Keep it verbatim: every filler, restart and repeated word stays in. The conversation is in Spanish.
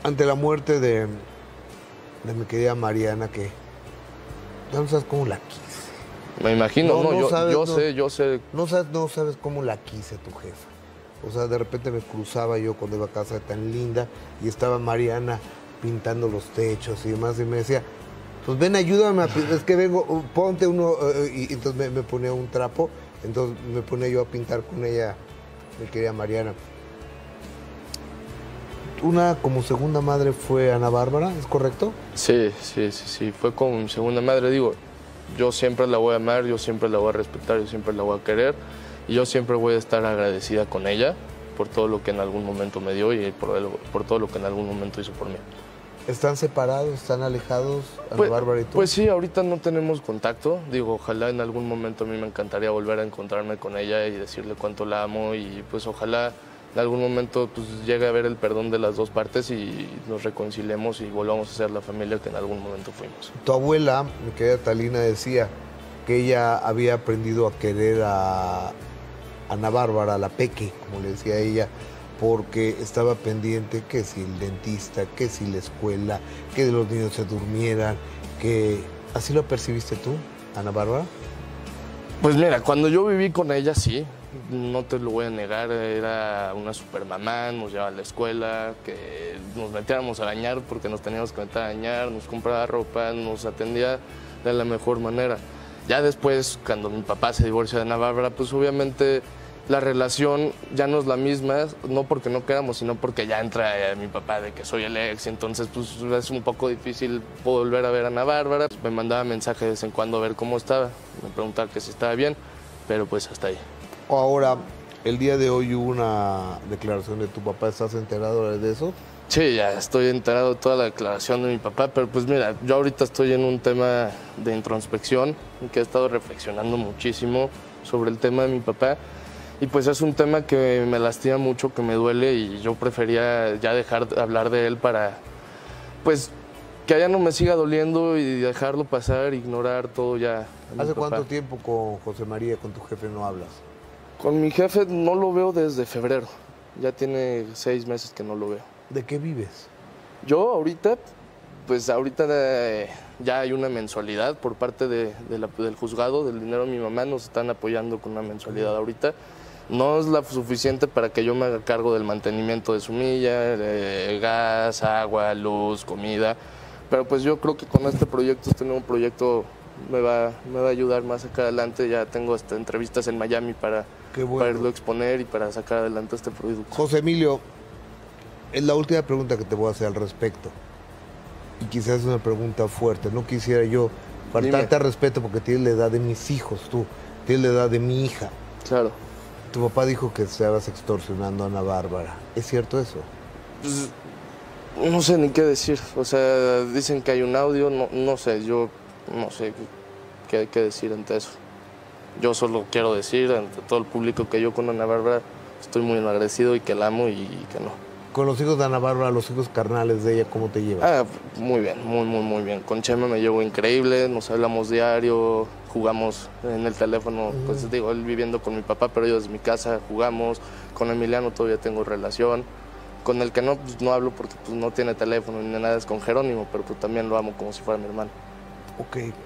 ante la muerte de, de mi querida Mariana, que ya no sabes cómo la quise. Me imagino, no, no, no yo, sabes, yo no, sé, yo sé. No sabes, no sabes cómo la quise tu jefa. O sea, de repente me cruzaba yo cuando iba a casa tan linda y estaba Mariana pintando los techos y demás, y me decía, pues ven, ayúdame, a, es que vengo, ponte uno, uh, y, y entonces me, me ponía un trapo, entonces me ponía yo a pintar con ella, mi querida Mariana. Una como segunda madre fue Ana Bárbara, ¿es correcto? Sí, sí, sí, sí, fue como mi segunda madre, digo, yo siempre la voy a amar, yo siempre la voy a respetar, yo siempre la voy a querer, y yo siempre voy a estar agradecida con ella por todo lo que en algún momento me dio y por, el, por todo lo que en algún momento hizo por mí. ¿Están separados, están alejados, Ana pues, Bárbara y tú? Pues sí, ahorita no tenemos contacto. Digo, ojalá en algún momento a mí me encantaría volver a encontrarme con ella y decirle cuánto la amo y pues ojalá en algún momento pues, llegue a haber el perdón de las dos partes y nos reconciliemos y volvamos a ser la familia que en algún momento fuimos. Tu abuela, mi querida Talina, decía que ella había aprendido a querer a Ana Bárbara, la Peque, como le decía ella, porque estaba pendiente que si el dentista, que si la escuela, que los niños se durmieran, que... ¿Así lo percibiste tú, Ana Bárbara? Pues mira, cuando yo viví con ella, sí, no te lo voy a negar, era una super mamá, nos llevaba a la escuela, que nos metiéramos a bañar porque nos teníamos que meter a bañar, nos compraba ropa, nos atendía de la mejor manera. Ya después, cuando mi papá se divorcia de Ana Bárbara, pues obviamente la relación ya no es la misma, no porque no queramos, sino porque ya entra eh, mi papá de que soy el ex, entonces pues es un poco difícil volver a ver a Ana Bárbara. Me mandaba mensajes de vez en cuando a ver cómo estaba, me preguntaba que si estaba bien, pero pues hasta ahí. Ahora, el día de hoy hubo una declaración de tu papá, ¿estás enterado de eso? Sí, ya estoy enterado de toda la declaración de mi papá, pero pues mira, yo ahorita estoy en un tema de introspección, que he estado reflexionando muchísimo sobre el tema de mi papá. Y pues es un tema que me lastima mucho, que me duele y yo prefería ya dejar de hablar de él para, pues, que ya no me siga doliendo y dejarlo pasar, ignorar todo ya. ¿Hace cuánto tiempo con José María, con tu jefe, no hablas? Con mi jefe no lo veo desde febrero, ya tiene seis meses que no lo veo. ¿De qué vives? Yo ahorita, pues ahorita eh, ya hay una mensualidad por parte de, de la, del juzgado, del dinero de mi mamá, nos están apoyando con una mensualidad ahorita. No es la suficiente para que yo me haga cargo del mantenimiento de su milla, de gas, agua, luz, comida. Pero pues yo creo que con este proyecto, este nuevo proyecto me va, me va a ayudar más acá adelante. Ya tengo hasta entrevistas en Miami para, bueno. para irlo a exponer y para sacar adelante este producto. José Emilio, es la última pregunta que te voy a hacer al respecto. Y quizás es una pregunta fuerte. No quisiera yo faltarte al respeto porque tienes la edad de mis hijos, tú. Tienes la edad de mi hija. Claro. Tu papá dijo que estabas extorsionando a Ana Bárbara. ¿Es cierto eso? Pues, no sé ni qué decir. O sea, dicen que hay un audio, no, no sé, yo no sé qué, qué decir ante eso. Yo solo quiero decir ante todo el público que yo con Ana Bárbara estoy muy agradecido y que la amo y, y que no. Con los hijos de Ana Bárbara, los hijos carnales de ella, ¿cómo te llevas? Ah, muy bien, muy, muy, muy bien. Con Chema me llevo increíble, nos hablamos diario, jugamos en el teléfono, mm. pues digo, él viviendo con mi papá, pero yo desde mi casa jugamos. Con Emiliano todavía tengo relación. Con el que no, pues no hablo porque pues, no tiene teléfono ni nada, es con Jerónimo, pero pues también lo amo como si fuera mi hermano. Ok.